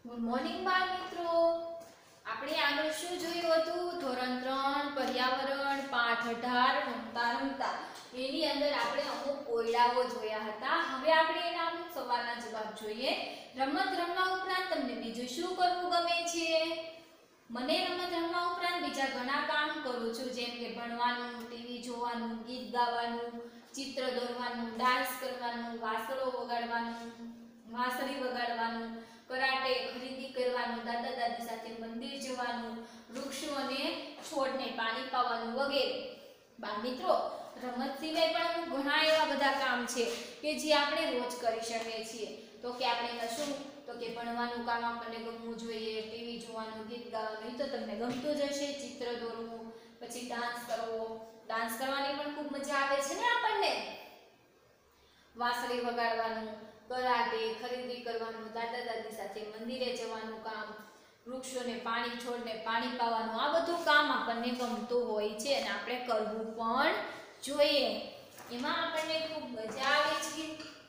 Good morning બાળ મિત્રો. આપણે આગળ શું જોયું હતું? ધોરણ 3 પર્યાવરણ પાઠ 18 રમતા રમતા એની અંદર આપણે અમુક કોયડાઓ જોયા હતા. હવે આપણે એના અમુક સવાલના જવાબ જોઈએ. રમત રમવા ઉપરાંત તમને બીજું શું કરવું ગમે છે? મને રમત રમવા ઉપરાંત બીજા ઘણા કામ કરું છું, જેમ કે ભણવાનું, ટીવી જોવાનું, ગીત ગાવાનું, ચિત્ર દોરવાનું, ડાન્સ કરવાનું, વાંસળી વગાડવાનું, કરાટે, ખરીદી કરવાનું, દાદા દાદી સાથે મંદિર જવાનું, વૃક્ષો અને છોડને પાણી પાવાનું વગેરે. બાળ મિત્રો, રમત સિવાય પણ અમુક ઘણા એવા બધા કામ છે કે જે આપણે રોજ કરી શકીએ છીએ. તો કે આપણે કશું તો કે ભણવાનું કામ આપણને ગમવું જોઈએ, ટીવી જોવાનું, ગીત ગાવાનું તો તમને ગમતું જ હશે, ચિત્ર દોરવું, પછી ડાન્સ કરવો, ડાન્સ કરવાની પણ ખૂબ મજા આવે છે ને આપણને, વાંસળી વગાડવાનું, કરાટે, ખરીદી કરવાનું, દાદા દાદી સાથે મંદિરે જવાનું કામ, વૃક્ષોને પાણી, છોડને પાણી પાવાનું, આ બધું કામ આપણને ગમતું હોય છે અને આપણે કરવું પણ જોઈએ. એમાં આપણને ખૂબ મજા આવે છે.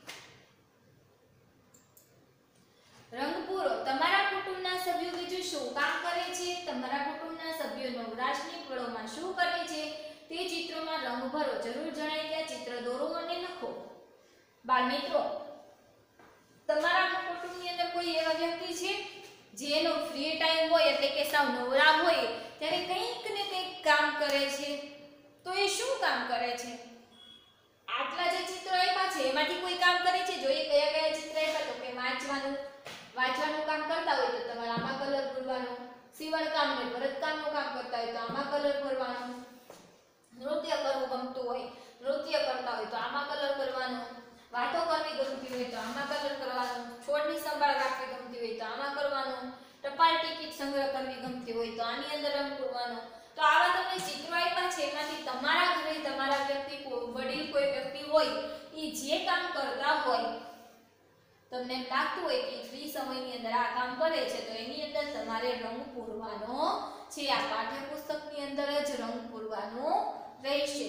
રંગ પૂરો. તમારા કુટુંબના સભ્યો બીજું શું કામ કરે છે? તમારા કુટુંબના સભ્યો નવરાશની પળોમાં શું કરે છે તે ચિત્રોમાં રંગ ભરો. જરૂર જણાય ત્યાં ચિત્ર દોરો અને લખો. બાળ મિત્રો, તમારા કુટુંબની અંદર કોઈ એવા વ્યક્તિ છે જેનો ફ્રી ટાઈમ હોય એટલે કે સાવ નવરા હોય ત્યારે કંઈક ને કંઈક કામ કરે છે? તો એ શું કામ કરે છે? આટલા જે ચિત્રો આપ્યા છે એમાંથી કોઈ કામ કરે છે? જોઈએ કયા કયા ચિત્ર આપ્યા. તો કે વાંચવાનું કામ કરતા હોય તો તમારે આમાં કલર ભરવાનો, સીવણ કામ ને ભરત કામનું કામ કરતા હોય તો આમાં કલર ભરવાનો, નૃત્ય કરવું ગમતું હોય, નૃત્ય કરતા હોય તો આમાં કલર કરવાનો, વાતો કરવી ગમતી હોય તો આમાં કલર કરવાનો, છોડની સંભાળ રાખવી ગમતી હોય તો આમાં કરવાનો, ટપાલ ટિકિટ સંગ્રહ કરવી ગમતી હોય તો આની અંદર રંગ પૂરવાનો. તો આવા તમને ચિત્રો આપ્યા છે એમાંથી તમારા ઘરે તમારા વ્યક્તિ વડીલ કોઈ વ્યક્તિ હોય એ જે કામ કરતા હોય, તમને એમ લાગતું હોય કે ફ્રી સમયની અંદર આ કામ કરે છે તો એની અંદર તમારે રંગ પૂરવાનો છે. આ પાઠ્યપુસ્તકની અંદર જ રંગ પૂરવાનો રહેશે.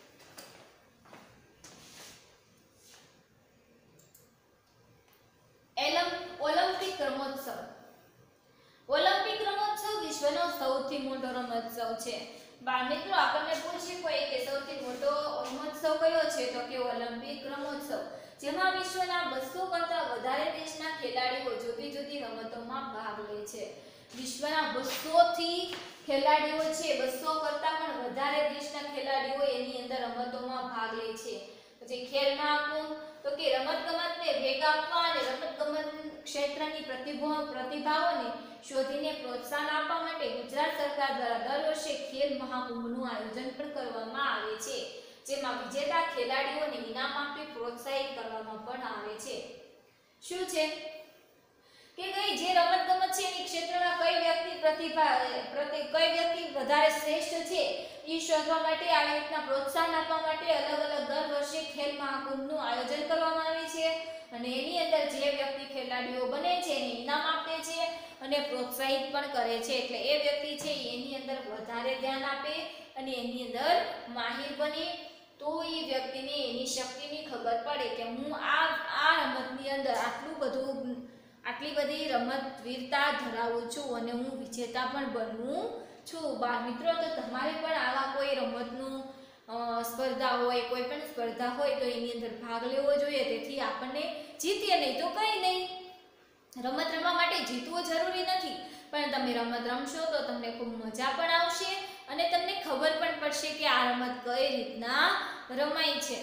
ઓલિમ્પિક રમોત્સવ. ઓલિમ્પિક રમોત્સવ વિશ્વનો સૌથી મોટો રમોત્સવ છે. બાળ મિત્રો, આપણને પૂછે કોઈ કે સૌથી મોટો રમોત્સવ કયો છે? તો કે ઓલિમ્પિક રમોત્સવ, જેમાં વિશ્વના 200 કરતા વધારે દેશના ખેલાડીઓ જુદી જુદી રમતોમાં ભાગ લે છે. વિશ્વના 200 થી ખેલાડીઓ છે, 200 કરતા પણ વધારે દેશના ખેલાડીઓ એની અંદર રમતોમાં ભાગ લે છે. પછી ખેલ મહાકુંભ, તો કે રમતગમતને વેગ આપવા અને રમતગમત ક્ષેત્રની પ્રતિભાઓને શોધીને પ્રોત્સાહન આપવા માટે ગુજરાત સરકાર દ્વારા દર વર્ષે ખેલ મહાકુંભનું આયોજન પણ કરવામાં આવે છે, જેમાં વિજેતા ખેલાડીઓને ઇનામ આપી પ્રોત્સાહિત કરવામાં પણ આવે છે. શું છે કે કઈ જે રમતગમત છે એની ક્ષેત્રમાં કઈ વ્યક્તિ વધારે શ્રેષ્ઠ છે એ શોધવા માટે આવી રીતના પ્રોત્સાહન આપવા માટે અલગ અલગ દર વર્ષે ખેલ મહાકુંભનું આયોજન કરવામાં આવે છે અને એની અંદર જે વ્યક્તિ ખેલાડીઓ બને છે એને ઇનામ આપે છે અને પ્રોત્સાહિત પણ કરે છે. એટલે એ વ્યક્તિ છે એની અંદર વધારે ધ્યાન આપે અને એની અંદર માહિર બને તો એ વ્યક્તિને એની શક્તિની ખબર પડે કે હું આ રમતની અંદર આટલી બધી રમતવીરતા ધરાવું છું અને હું વિજેતા પણ બનવું છું. બાળ મિત્રો, તો તમારે પણ આવા કોઈ રમતનું સ્પર્ધા હોય, કોઈ પણ સ્પર્ધા હોય તો એની અંદર ભાગ લેવો જોઈએ. તેથી આપણને જીતીએ નહીં તો કંઈ નહીં. રમત રમવા માટે જીતવું જરૂરી નથી, પણ તમે રમત રમશો તો તમને ખૂબ મજા પણ આવશે અને તમને ખબર પણ પડશે કે આ રમત કઈ રીતના રમાય છે.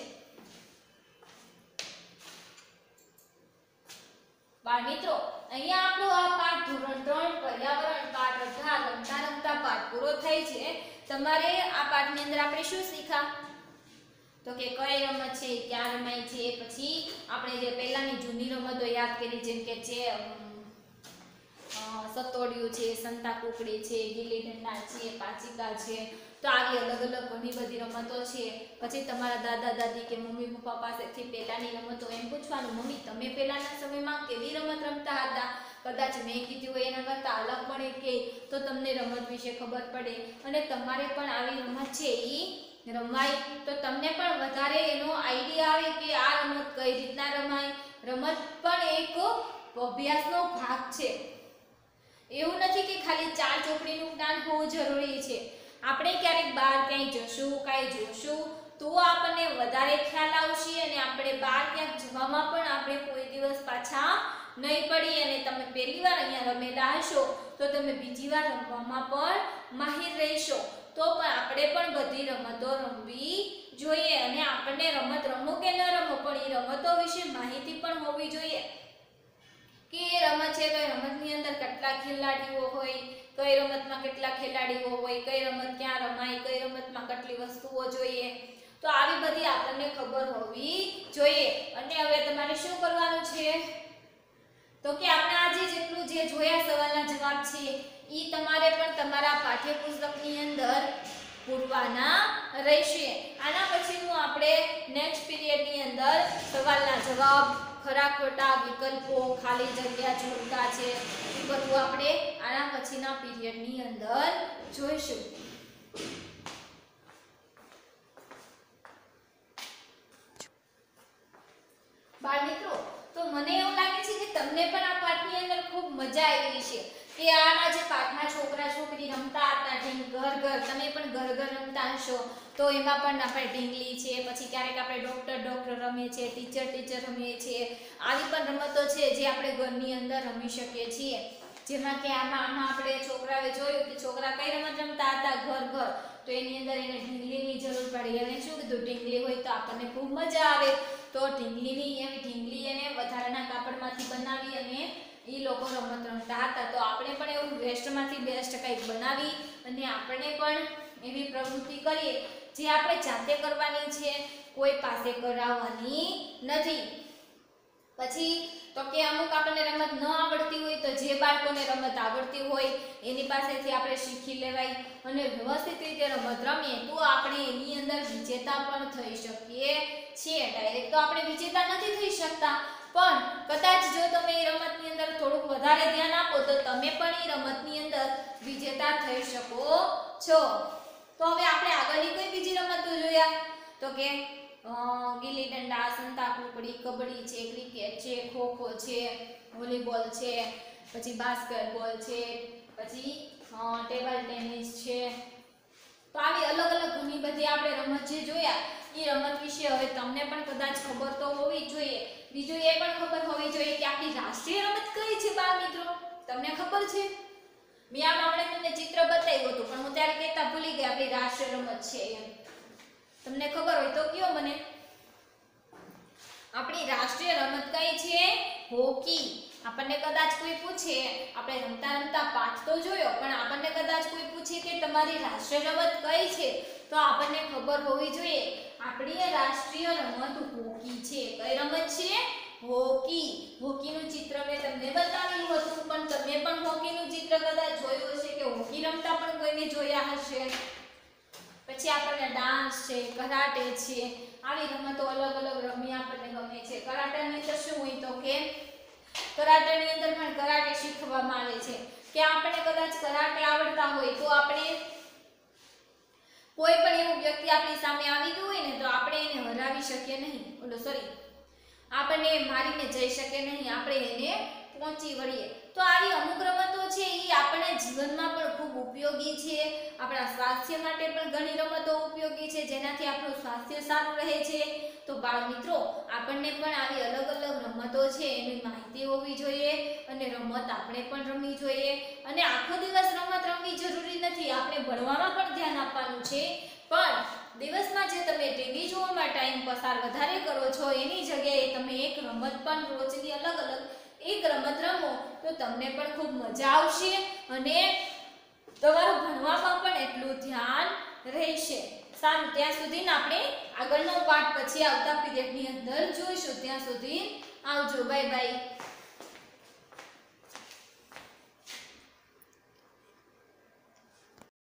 બાળ મિત્રો, અહીંયા આપણો આ પાઠ ધોરણ 3 પર્યાવરણ પાઠ 18 રમતા રમતા પાઠ પૂરો થાય છે. તમારે આ પાઠની અંદર આપણે શું શીખ્યા? તો કે કઈ રમત છે, ક્યાં રમાય છે, પછી આપણે જે પહેલાની જૂની રમતો યાદ કરી, જેમ કે સતોડિયું છે, સંતા કુકડી છે, ગીલી ડંડા છે, પાચિકા છે. તો આવી અલગ અલગ ઘણી બધી રમતો છે. પછી તમારા દાદા દાદી કે મમ્મી પપ્પા પાસેથી પહેલાની રમતો એમ પૂછવાનું, મમ્મી તમે પહેલાના સમયમાં કેવી રમત રમતા હતા? કદાચ મેં કીધું હોય એના કરતાં અલગ પણ કે તો તમને રમત વિશે ખબર પડે અને તમારે પણ આવી રમત છે એ રમાય તો તમને પણ વધારે એનો આઈડિયા આવે કે આ રમત કઈ રીતના રમાય. રમત પણ એક અભ્યાસનો ભાગ છે. એવું નથી કે ખાલી 4 ચોપડીનું જ્ઞાન હોવું જરૂરી છે. આપણે ક્યારેક બહાર ક્યાંય જશું, કાંઈ જોશું તો આપણને વધારે ખ્યાલ આવશે અને આપણે બહાર ક્યાંક જવામાં પણ આપણે કોઈ દિવસ પાછા નહીં પડી અને તમે પહેલી વાર અહીંયા રમેલા હશો તો તમે બીજી વાર રમવામાં પણ માહિર રહેશો. તો પણ આપણે પણ બધી રમતો રમવી જોઈએ અને આપણને રમત રમો કે ન રમો પણ એ રમતો વિશે માહિતી પણ હોવી જોઈએ કે એ રમત છે તો એ રમતની અંદર કેટલા ખેલાડીઓ હોય, કઈ રમતમાં કેટલા ખેલાડીઓ હોય, કઈ રમત ક્યાં રમાય, કઈ રમતમાં કેટલી વસ્તુઓ જોઈએ, તો આવી બધી આપણને ખબર હોવી જોઈએ. અને હવે તમારે શું કરવાનું છે તો કે આપણે આજે જેટલું જે જોયા સવાલના જવાબ છે ઈ તમારે પણ તમારા પાઠ્યપુસ્તકની અંદર પૂરવાના રહેશે. આના પછીનું આપણે નેક્સ્ટ પીરિયડની અંદર સવાલના જવાબ, ખરા ખોટા વિકલ્પો, ખાલી જગ્યા જોડકા છે એ બધું આપણે આના પછીના પીરિયડની અંદર જોઈશું. બાળ મિત્રો, તો મને એવું લાગે છે કે તમને પણ આ પાઠની અંદર ખૂબ મજા આવી છે કે આના જે પાઠમાં છોકરા છોકરી રમતા હતા ઘર ઘર, તમે પણ ઘર ઘર રમતા હશો તો એમાં પણ આપણે ઢીંગલી છે, પછી ક્યારેક આપણે ડોક્ટર રમીએ છીએ, ટીચર રમીએ છીએ. આવી પણ રમતો છે જે આપણે ઘરની અંદર રમી શકીએ છીએ. જેમાં કે આમાં આપણે છોકરાએ જોયું કે છોકરા કઈ રમત રમતા હતા ઘર ઘર, તો એની અંદર એને ઢીંગલીની જરૂર પડી. એને શું કીધું ઢીંગલી હોય તો આપણને ખૂબ મજા આવે તો ઢીંગલી એને વધારાના કાપડમાંથી બનાવી અને એ લોકો રમત રમતા હતા. તો આપણે પણ એવું વેસ્ટમાંથી બેસ્ટ કંઈક બનાવી અને આપણે પણ એવી પ્રવૃત્તિ કરીએ જે આપણે જાતે કરવાની છે, કોઈ પાસે કરાવવાની નથી. પછી તો કે અમુક આપણને રમત ન આવડતી હોય તો જે બાળકોને રમત આવડતી હોય એની પાસેથી આપણે શીખી લેવાય અને વ્યવસ્થિત રીતે રમત રમીએ તો આપણે એની અંદર વિજેતા પણ થઈ શકીએ છીએ. ડાયરેક્ટ તો આપણે વિજેતા નથી થઈ શકતા પણ કદાચ જો તમે એ રમતની અંદર થોડુંક વધારે ધ્યાન આપો તો તમે પણ એ રમતની અંદર વિજેતા થઈ શકો છો. તો હવે આપણે આગળની કઈ બીજી રમતો જોયા તો કે ગિલ્લી દંડા, સંતાકુકડી, કબડ્ડી છે, ક્રિકેટ છે, ખોખો છે, વોલીબોલ છે, પછી બાસ્કેટબોલ છે, પછી ટેબલ ટેનિસ છે. તો આવી અલગ અલગ ઘણી બધી આપણે રમત જે જોયા એ રમત વિશે હવે તમને પણ કદાચ ખબર તો હોવી જોઈએ. બીજું એ પણ ખબર હોવી જોઈએ કે આપણી રાષ્ટ્રીય રમત કઈ છે બાળ મિત્રો, તમને ખબર છે? મેં હમણાં તમને ચિત્ર બતાવ્યું હતું પણ હું ત્યારે કહેતા ભૂલી ગઈ આપણી રાષ્ટ્રીય રમત છે એમ. તમને ખબર હોય તો કયો મને. આપણી રાષ્ટ્રીય રમત કઈ છે? હોકી. આપણને કદાચ કોઈ પૂછે, આપણે રમતા રમતા પાઠ તો જોયો પણ આપણને કદાચ કોઈ પૂછે કે તમારી રાષ્ટ્રીય રમત કઈ છે તો આપણને ખબર હોવી જોઈએ આપણી રાષ્ટ્રીય રમત હોકી છે. કઈ રમત છે? હોકી. હોકીનું ચિત્ર મેં તમને બતાવેલું હતું પણ તમે પણ હોકીનું ચિત્ર કદાચ જોયું હશે કે હોકી રમતા પણ કોઈને જોયા હશે. પછી આપણને ડાન્સ છે, કરાટે છે, આવી રમતો અલગ અલગ રમી આપણને ગમે છે. કરાટેની અંદર શું હોય તો કે કરાટેની અંદર પણ કરાટે શીખવામાં આવે છે કે આપણે કદાચ કરાટે આવડતા હોય તો આપણે કોઈ પણ એવું વ્યક્તિ આપણી સામે આવી ગયું હોય ને તો આપણે એને હરાવી શકીએ નહીં. આપણને મારીને જઈ શકે નહીં, આપણે એને પહોંચી વળીએ. તો આવી અમુક રમતો છે એ આપણા જીવનમાં પણ ખૂબ ઉપયોગી છે. આપણા સ્વાસ્થ્ય માટે પણ ઘણી રમતો ઉપયોગી છે જેનાથી આપણું સ્વાસ્થ્ય સારું રહે છે. તો બાળ મિત્રો, આપણને પણ આવી અલગ અલગ રમતો છે એની માહિતી હોવી જોઈએ અને રમત આપણે પણ રમવી જોઈએ. અને આખો દિવસ રમત રમવી જરૂરી નથી, આપણે ભણવામાં પણ ધ્યાન આપવાનું છે. પણ દિવસમાં જે તમે ટીવી જોવામાં ટાઈમ પસાર વધારે કરો છો એની જગ્યાએ તમે એક રમત પણ રોજની અલગ અલગ એક રમત રમો તો તમને પણ ખૂબ મજા આવશે અને તમારું ભણવામાં પણ એટલું ધ્યાન રહેશે. સારું, ત્યાં સુધી આપણે આગળનો પાઠ પછી આવતા પીરિયડની અંદર જોઈશું. ત્યાં સુધી આવજો. Bye by.